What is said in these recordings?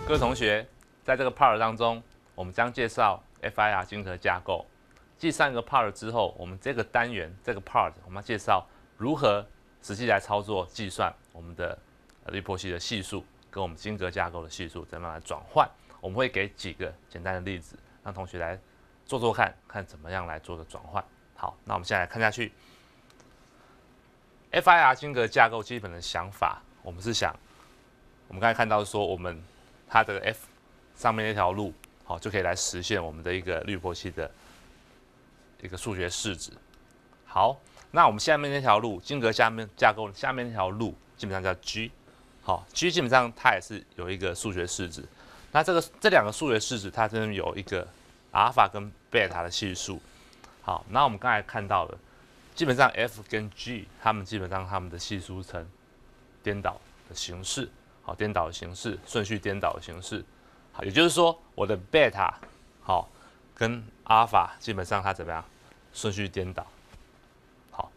各位同学，在这个 part 当中，我们将介绍 FIR 晶壳架构。继上一个 part 之后，我们这个单元这个 part 我们要介绍如何实际来操作计算我们的滤波器的系数跟我们晶格架构的系数怎么样来转换。我们会给几个简单的例子，让同学来做做看，看怎么样来做的转换。好，那我们现在来看下去。FIR 晶格架构基本的想法，我们是想，我们刚才看到说它的 F 上面那条路，好就可以来实现我们的一个滤波器的一个数学式子。好，那我们下面那条路，晶格下面架构下面那条路基本上叫 G。好 ，G 基本上它也是有一个数学式子。那这两个数学式子，它这边有一个阿尔法跟贝塔的系数。好，那我们刚才看到了，基本上 F 跟 G 它们基本上它们的系数呈颠倒的形式。好，颠倒的形式，顺序颠倒的形式。好，也就是说，我的贝塔好跟阿尔法基本上它怎么样？顺序颠倒。好，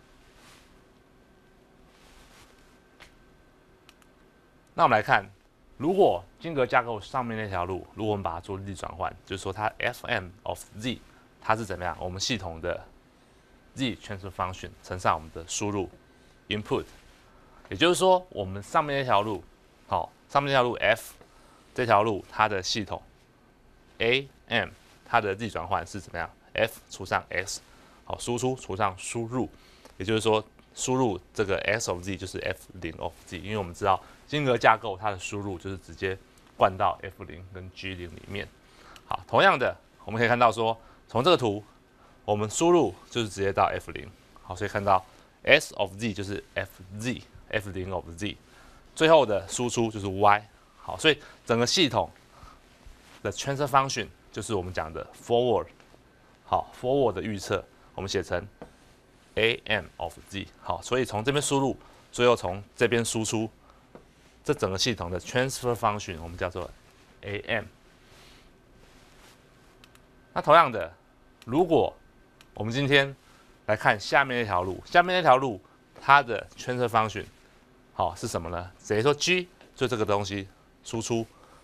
那我们来看，如果晶格架构上面那条路，如果我们把它做力转换，就是说它 Fm of z 它是怎么样？我们系统的 z transfer function 乘上我们的输入 input， 也就是说，我们上面那条路。好，上面这条路 F 这条路它的系统 AM 它的 z 转换是怎么样 ？F 除上 x， 好，输出除上输入，也就是说输入这个 x of z 就是 F0 of z， 因为我们知道晶格架构它的输入就是直接灌到 F0 跟 G0 里面。好，同样的我们可以看到说，从这个图我们输入就是直接到 F0， 好，所以看到 s of z 就是 F0 of z。最后的输出就是 y， 好，所以整个系统的 transfer function 就是我们讲的 forward， 好 ，forward 的预测我们写成 am of z， 好，所以从这边输入，最后从这边输出，这整个系统的 transfer function 我们叫做 am。那同样的，如果我们今天来看下面那条路，下面那条路它的 transfer function。好是什么呢？等于说 G 就这个东西输出，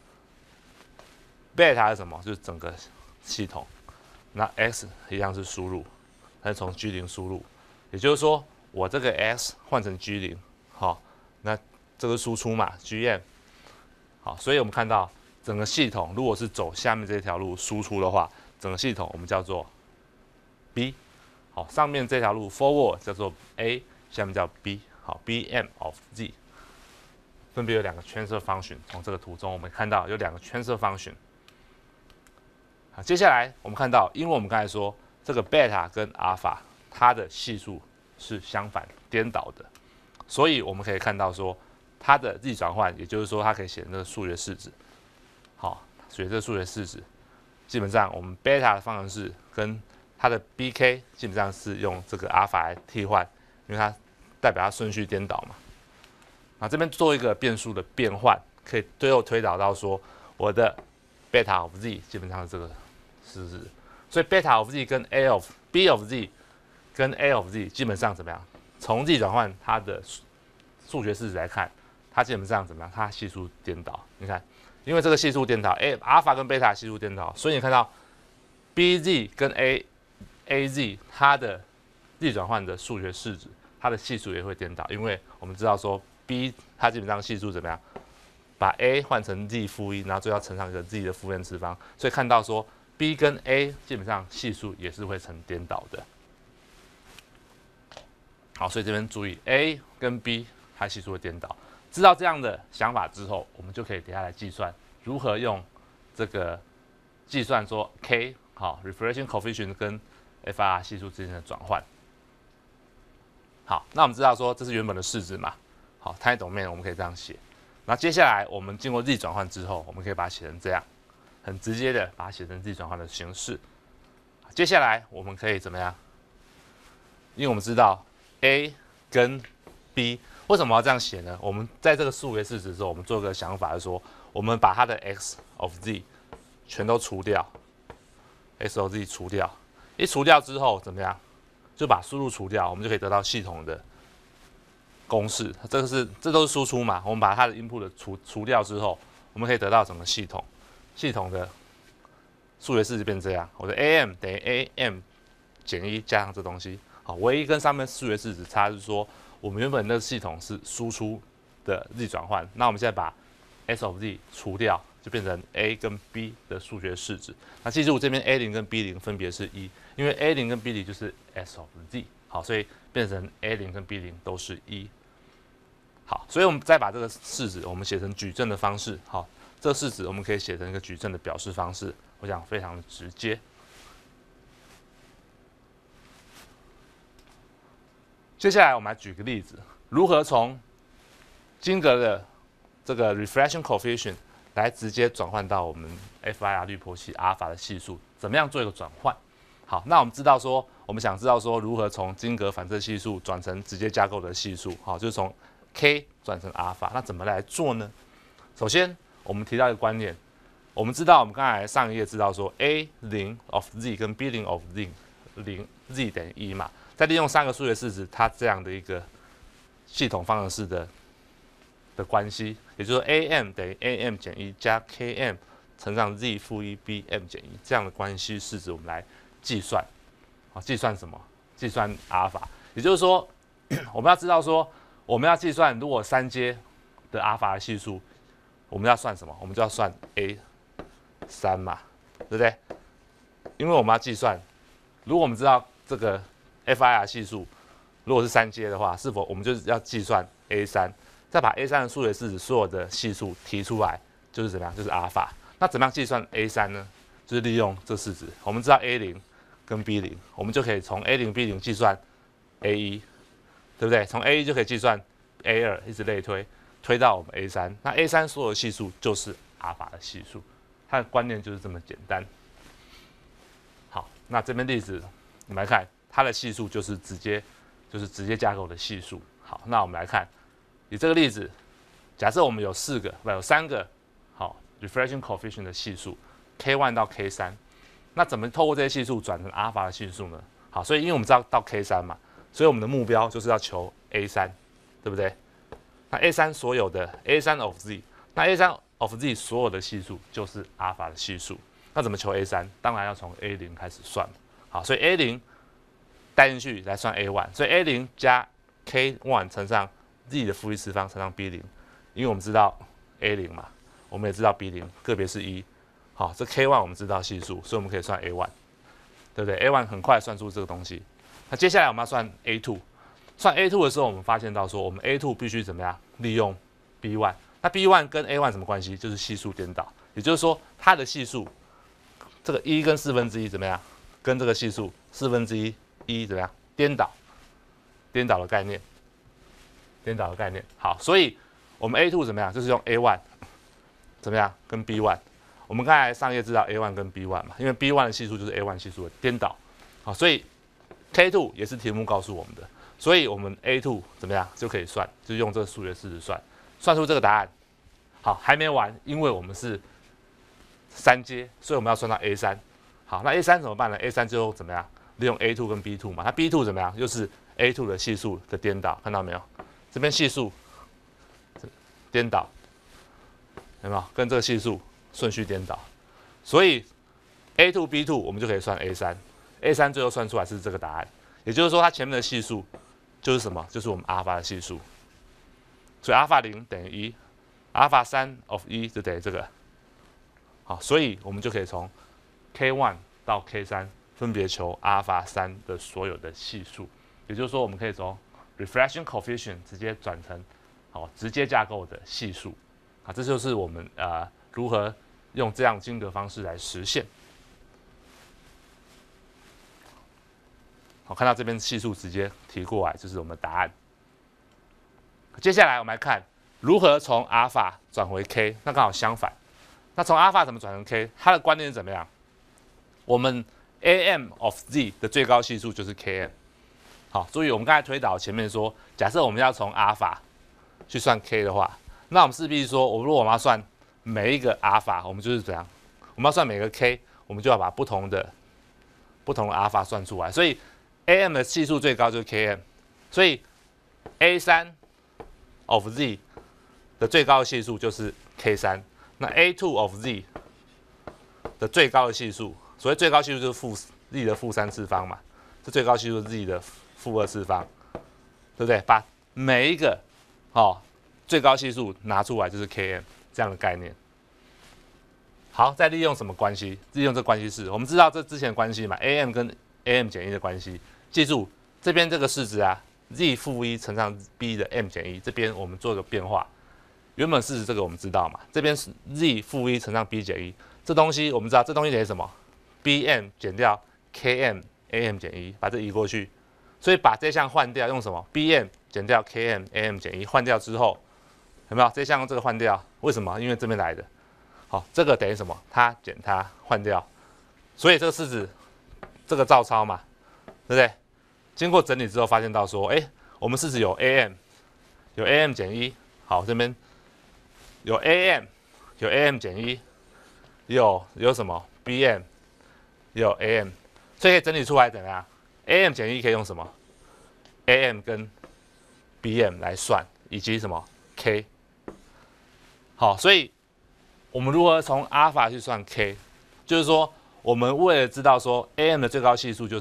贝塔是什么？就是整个系统。那 X 一样是输入，它是从 G0 输入，也就是说我这个 X 换成 G0， 好，那这个输出嘛 ，Gm， 好，所以我们看到整个系统如果是走下面这条路输出的话，整个系统我们叫做 B， 好，上面这条路 forward 叫做 A， 下面叫 B。好 ，Bm of z 分别有两个 transfer function。从这个图中，我们看到有两个 transfer function。好，接下来我们看到，因为我们刚才说这个贝塔跟阿尔法它的系数是相反颠倒的，所以我们可以看到说它的 z 转换，也就是说它可以写成这个数学式子。好，写这个数学式子，基本上我们贝塔的方程式跟它的 bk 基本上是用这个阿尔法来替换，因为它代表它顺序颠倒嘛，啊，这边做一个变数的变换，可以最后推导到说我的贝塔 of z 基本上是这个式子，所以贝塔 of z 跟 a of b of z 跟 a of z 基本上怎么样？从 z 转换它的数学式子来看，它基本上怎么样？它系数颠倒。你看，因为这个系数颠倒，阿尔法跟贝塔系数颠倒，所以你看到 bz 跟 az 它的 z 转换的数学式子。它的系数也会颠倒，因为我们知道说 b 它基本上系数怎么样？把 a 换成 z 负1，然后最后乘上一个 z 的负n次方，所以看到说 b 跟 a 基本上系数也是会成颠倒的。好，所以这边注意 a 跟 b 它系数会颠倒。知道这样的想法之后，我们就可以等下来计算如何用这个计算说 k 好 reflection coefficient 跟 FIR 系数之间的转换。好，那我们知道说这是原本的式子嘛，好 ，time domain 我们可以这样写。那接下来我们经过 z 转换之后，我们可以把它写成这样，很直接的把它写成 z 转换的形式。接下来我们可以怎么样？因为我们知道 a 跟 b 为什么要这样写呢？我们在这个数学式子的时候，我们做个想法是说，我们把它的 x of z 全都除掉 ，x of z 除掉，一除掉之后怎么样？就把输入除掉，我们就可以得到系统的公式。这都是输出嘛，我们把它的 input 除掉之后， 我们可以得到整个系统的数学式就变这样，我的 am 等于 am 减1加上这东西。好，唯一跟上面数学式只差是说，我们原本那个系统是输出的 z 转换，那我们现在把 s of z 除掉，就变成 a 跟 b 的数学式子。那记住这边 a0 跟 b0 分别是1，因为 a0 跟 b0 就是 s of z。好，所以变成 a0 跟 b0 都是1。好，所以我们再把这个式子我们写成矩阵的方式。好，这个式子我们可以写成一个矩阵的表示方式，我想非常的直接。接下来我们来举个例子，如何从金格的这个 reflection coefficient 来直接转换到我们 FIR 滤波器阿尔法的系数，怎么样做一个转换？好，那我们想知道说如何从金格反射系数转成直接架构的系数，好，就是从 K 转成阿尔法，那怎么来做呢？首先，我们提到一个观念，我们知道我们刚才上一页知道说 A0 of z 跟 B0 of z 等于1嘛，再利用3个数学式子，它这样的一个系统方程式的关系，也就是说 am 等于 am 减1加 Km 乘上 z 负1 Bm 减1这样的关系式子，我们来计算。好，计算什么？计算阿尔法。也就是说，我们要知道说，我们要计算如果3阶的阿尔法的系数，我们要算什么？我们就要算 A3嘛，对不对？因为我们要计算，如果我们知道这个 FIR 系数如果是3阶的话，是否我们就是要计算 A3， 再把 A3的数学式子所有的系数提出来，就是怎么样？就是阿尔法。那怎么样计算 A3 呢？就是利用这式子，我们知道 A0 跟 B0， 我们就可以从 A0、B0 计算 A1， 对不对？从 A1 就可以计算 A2， 一直类推到我们 A3。那 A3 所有的系数就是阿尔法的系数，它的观念就是这么简单。好，那这边例子我们来看，它的系数就是直接架构的系数。好，那我们来看，以这个例子，假设我们有3个好 reflection coefficient 的系数 K1 到 K3， 那怎么透过这些系数转成阿尔法的系数呢？好，所以因为我们知道到 K3 嘛，所以我们的目标就是要求 A3， 对不对？那 A3 所有的 A3 of z， 那 A3 of z 所有的系数就是阿尔法的系数。那怎么求 A3？ 当然要从 A0 开始算。好，所以 A0 带进去来算 A1， 所以 A0 加 K1 乘上 z 的负1次方乘上 B0， 因为我们知道 A0 嘛，我们也知道 B0 个别是1。好，这 K1 我们知道系数，所以我们可以算 A1， 对不对 ？A1 很快算出这个东西。那接下来我们要算 A2， 算 A2 的时候，我们发现到说，我们 A2 必须怎么样？利用 B1。那 B1 跟 A1 什么关系？就是系数颠倒，也就是说它的系数，这个1跟1/4怎么样？跟这个系数1/4怎么样？颠倒的概念。好，所以我们 A2 怎么样？就是用 A1 怎么样？跟 B1。我们刚才上页知道 A1 跟 B1 嘛，因为 B1 的系数就是 A1 系数的颠倒。好，所以 K2 也是题目告诉我们的，所以我们 A2 怎么样就可以算，就是用这个数学式子算出这个答案。好，还没完，因为我们是3阶，所以我们要算到 A3。好，那 A3 怎么办呢 ？A3 就怎么样？利用 A2 跟 B2 嘛，它 B2 怎么样？又是 A2 的系数的颠倒，看到没有？这边系数颠倒，有没有？跟这个系数顺序颠倒，所以 A2 B2 我们就可以算 A3 最后算出来是这个答案，也就是说它前面的系数就是什么？就是我们阿尔法的系数，所以阿尔法0等于1，阿尔法3 of 1就等于这个。好，所以我们就可以从 K1 到 K3 分别求阿尔法3的所有的系数，也就是说我们可以从 reflection coefficient 直接转成直接架构的系数。啊，这就是我们如何用这样金格方式来实现。好，看到这边系数直接提过来，就是我们的答案。接下来我们来看如何从阿尔法转回 K， 那刚好相反。那从阿尔法怎么转成 K？ 它的观念是怎么样？我们 am of z 的最高系数就是 Km。好，注意我们刚才推导前面说，假设我们要从阿尔法去算 K 的话，那我们势必说，如果我们要算每一个阿尔法，我们就是怎样？我们要算每个 K， 我们就要把不同的阿尔法算出来。所以 am 的系数最高就是 Km， 所以 A3 of z 的最高系数就是 K3。 那 A2 of z 的最高的系数，所谓最高系数就是负 z 的负3次方嘛，这最高系数是 z 的负2次方，对不对？把每一个最高系数拿出来就是 Km 这样的概念。好，再利用什么关系？利用这关系式，我们知道这之前的关系嘛 ，Am 跟 Am 减1的关系。记住这边这个式子啊 ，z 负1乘上 b 的 m 减1，这边我们做个变化。原本式子这个我们知道嘛，这边是 z 负1乘上 b 减1，这东西我们知道，这东西等于什么 ？bm 减掉 km am 减1，把这移过去，所以把这项换掉，用什么 ？bm 减掉 km am 减1，换掉之后，有没有？这项用这个换掉，为什么？因为这边来的。好，这个等于什么？它减它换掉，所以这个式子这个照抄嘛，对不对？经过整理之后，发现到说，我们式子有 am 减1，好，这边有 am 减1，有什么 bm 有 am， 所以可以整理出来怎么样 ？am 减1可以用什么 ？am 跟 bm 来算，以及什么 k。好，所以我们如何从阿尔法去算 k？ 就是说，我们为了知道说 am 的最高系数就是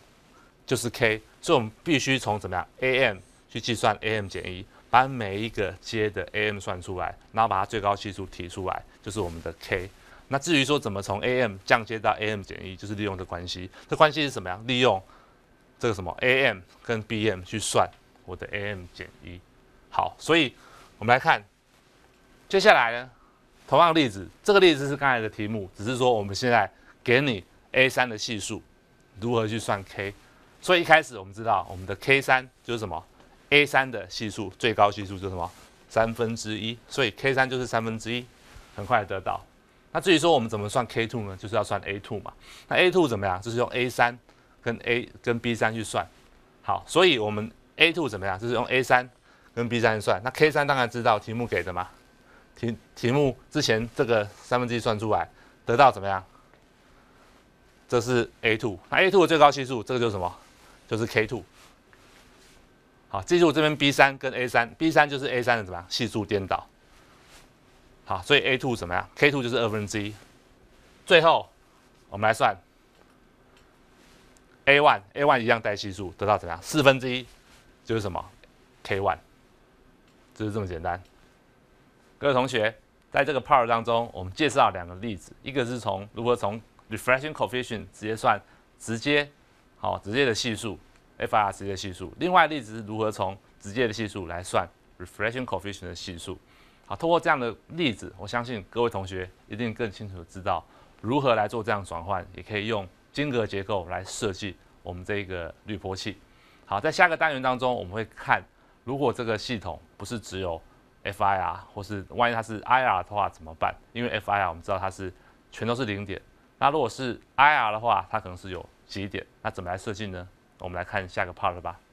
k， 所以我们必须从怎么样 am 去计算 am 减1，把每一个阶的 am 算出来，然后把它最高系数提出来，就是我们的 k。那至于说怎么从 am 降阶到 am 减1，就是利用这关系。这关系是什么样？利用这个什么 am 跟 bm 去算我的 am 减1。好，所以我们来看接下来呢。同样的例子，这个例子是刚才的题目，只是说我们现在给你 A3 的系数，如何去算 k。所以一开始我们知道我们的 K3 就是什么 ？A3 的系数最高系数就是什么？1/3，所以 K3 就是1/3，很快得到。那至于说我们怎么算 K2 呢？就是要算 A2 嘛。那 A2 怎么样？就是用 A3 跟 B3 去算。好，所以我们 A2 怎么样？就是用 A3 跟 B3 算。那 K3 当然知道题目给的嘛。题目之前这个1/3算出来，得到怎么样？这是 A2， 那 A2 的最高系数，这个就是什么？就是 K2。好，记住这边 B3 跟 A3，B3 就是 A3 的怎么样？系数颠倒。好，所以 A2 怎么样 ？K2 就是1/2。最后我们来算 A1 一样带系数，得到怎么样？1/4就是什么 ？K1， 就是这么简单。各位同学，在这个 part 当中，我们介绍2个例子，一个是如何从 reflection coefficient 直接算直接的系数 ，FIR 直接的系数；另外例子是如何从直接的系数来算 reflection coefficient 的系数。好，通过这样的例子，我相信各位同学一定更清楚地知道如何来做这样转换，也可以用晶格结构来设计我们这个滤波器。好，在下个单元当中，我们会看如果这个系统不是只有FIR 或是万一它是 IR 的话怎么办？因为 FIR 我们知道它是全都是0点，那如果是 IR 的话，它可能是有几点，那怎么来设计呢？我们来看下个 part 吧。